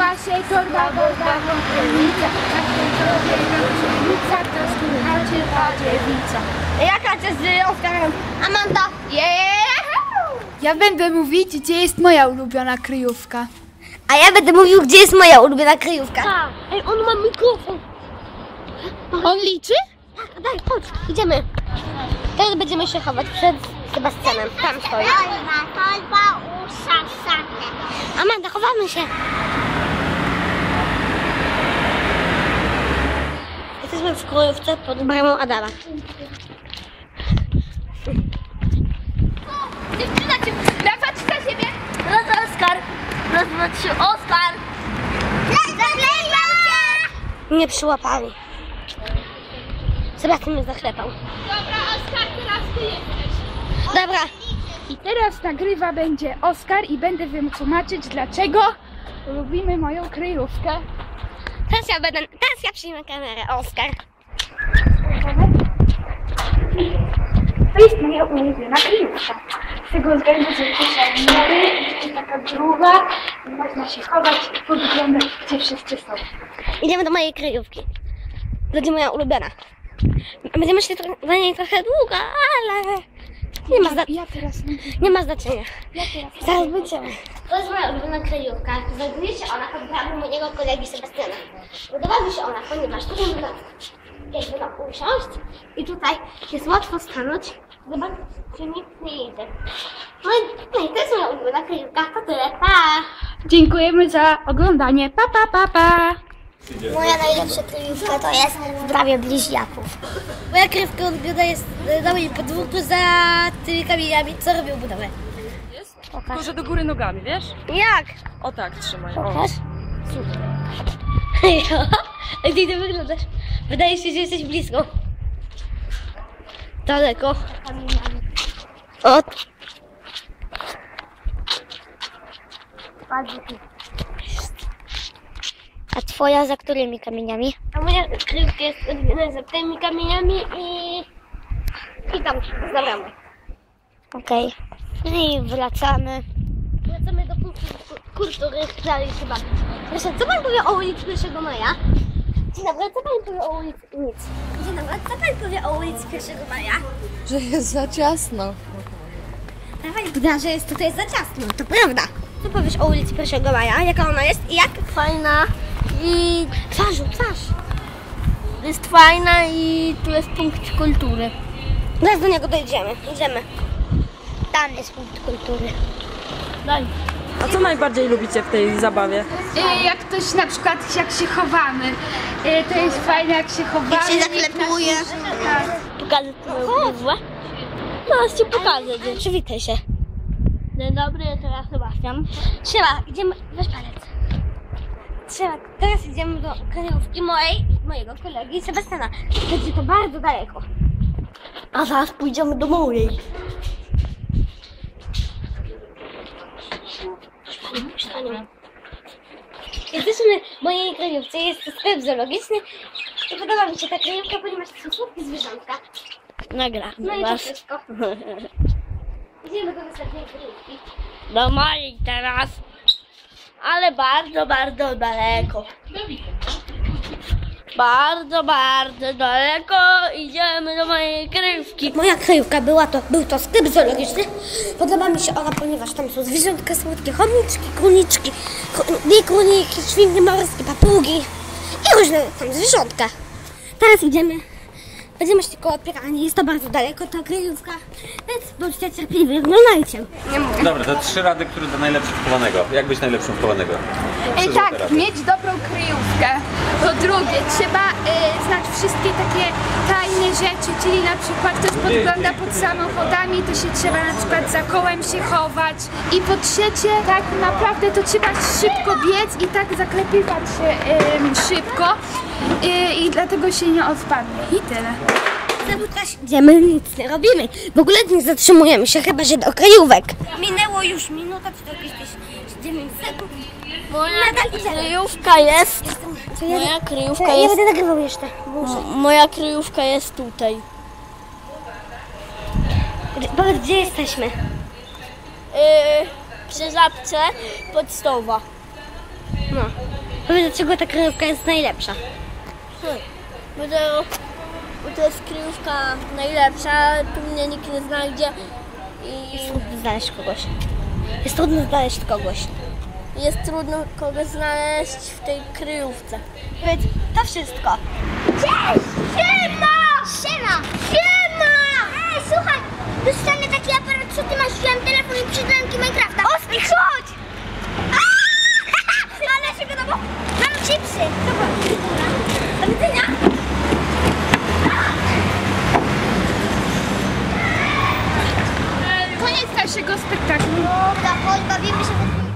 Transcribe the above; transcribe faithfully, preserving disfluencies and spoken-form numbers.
naszej torba, torba, wątplica, na tej torbie wątplica, to skórhacie ta dziewica. Jaka cię z Oskarem? Amanda! Yeah! Ja będę mówić, gdzie jest moja ulubiona kryjówka. A ja będę mówił, gdzie jest moja ulubiona kryjówka. Tak. Ej, on ma mikrofon. On liczy? Tak, daj, chodź, idziemy. Teraz będziemy się chować przed Sebastianem. Tam stoi. Torba usasane. Amanda, chowamy się. Jesteśmy w kryjówce pod bramą Adama. Dziewczyna cię, patrz na siebie. No to Oskar. Raz, dwa, trzy, Oskar. Nie przyłapali. Sebastian mnie zachlepał. Dobra, Oskar, teraz ty jesteś. Dobra. I teraz nagrywa będzie Oskar i będę wam tłumaczyć, dlaczego lubimy moją kryjówkę. Teraz ja będę, teraz ja przyjmę kamerę, Oskar. To jest moja ulubiona kryjówka. Z tego względu, że tu są mury, jest taka gruba i można się chować i podglądać, gdzie wszyscy są. Idziemy do mojej kryjówki. Będzie moja ulubiona. Będziemy się dla niej trochę długo, ale nie ma, zna Ja teraz nie ma znaczenia. Ja teraz Zaraz będziemy. To jest moja ulubiona kryjówka. Znajduje się ona pod bramą mojego kolegi Sebastiana. Podoba mi się ona, ponieważ tutaj można jakby tam usiąść i tutaj jest łatwo stanąć. Zobaczcie, czy nikt nie idzie. No i, no i to jest moja ulubiona kryjówka. To tyle. Pa! Dziękujemy za oglądanie. Pa, pa, pa, pa. Moja najlepsza kryjówka to jest w prawie bliźniaków. Moja kryjówka ulubiona jest na moim podwórku za tymi kamieniami, co robią budowę. Tylko, że do góry nogami, wiesz? Jak? O tak, trzymaj. O. Pokaż. Super. Jak ty to wyglądasz? Wydaje się, że jesteś blisko. Daleko. O. A twoja za którymi kamieniami? A moja kryjówka jest odwiedzona za tymi kamieniami i... i tam, za bramą. Okej. Okay. No i wracamy. Wracamy do punktu kultury, dalej chyba. Proszę, co pan powie o ulicy pierwszego maja? Dzień dobry, co pani powie o ulicy... Nic. Dzień dobry, co pani powie o ulicy pierwszego maja? Że jest za ciasno. Ale pani powiedziała, że jest tutaj za ciasno, to prawda. Co powiesz o ulicy pierwszego maja? Jaka ona jest i jak? Fajna i Twarzu, twarz. jest fajna i tu jest punkt kultury. Zaraz do niego dojdziemy. Idziemy. Tam jest punkt kultury. Daj. A co najbardziej lubicie w tej zabawie? Y, jak ktoś na przykład, jak się chowamy, y, to jest fajne, jak się chowamy. Jak się zaklepuje. Tak. Pokażę twoją burzę. Teraz ci pokażę. gdzie- Przywitaj się. Dzień dobry, teraz Sebastian. Trzeba, idziemy, weź palec. Trzeba, teraz idziemy do kryjówki mojej, mojego kolegi Sebastiana. Będzie to bardzo daleko. A zaraz pójdziemy do mojej. Jesteśmy w mojej kryjówce, jest to sklep zoologiczny i podoba mi się ta kryjówka, ponieważ to są słodkie zwierzątka. Nagram No i to was. wszystko. Idziemy do następnej kryjówki. Do mojej teraz. Ale bardzo, bardzo daleko. Bardzo, bardzo daleko idziemy do mojej kryjówki. Moja kryjówka była to, był to sklep zoologiczny. Podoba mi się ona, ponieważ tam są zwierzątka słodkie, chomiczki, kroniczki, kr- króliki, świnki morskie, papugi i różne tam zwierzątka. Teraz idziemy, będziemy szli koło piranii, jest to bardzo daleko, ta kryjówka, więc bądźcie cierpliwi, oglądajcie. Dobra, to trzy rady, które do najlepszych wchowanego. Jak być najlepszym wchowanego? I tak, mieć dobrą kryjówkę. Po drugie, trzeba y, znać wszystkie takie tajne rzeczy, czyli na przykład ktoś podgląda pod samochodami, to się trzeba na przykład za kołem się chować. I po trzecie, tak naprawdę to trzeba szybko biec i tak zaklepywać się y, szybko y, i dlatego się nie odpadnie. I tyle. Teraz idziemy, nic nie robimy. W ogóle nie zatrzymujemy się, chyba że do kryjówek. Minęło już minuta czterdzieści dziewięć sekund. Moja Nadal idziemy. kryjówka jest. Co ja, Moja kryjówka ja, ja jest. będę nagrywał jeszcze. Mo- Moja kryjówka jest tutaj. Gdzie, powiedz, gdzie jesteśmy? Yy, przy żabce podstawa. No. Powiedz, dlaczego ta kryjówka jest najlepsza. Bo to, bo to jest kryjówka najlepsza, tu mnie nikt nie znajdzie i Znaleźć kogoś. Jest trudno znaleźć kogoś. jest trudno kogoś znaleźć w tej kryjówce. Powiedz, to wszystko. Cześć! Siema! Siema! Siema! Ej, słuchaj, dostanę taki aparat, co ty masz, wziąłem telefon i przydałem ci Minecrafta. Oskar, chodź! Ale się go do boku. Mam chipsy. Dobra. Do widzenia. Koniec naszego spektaklu. Dobra, chodź, bawimy się.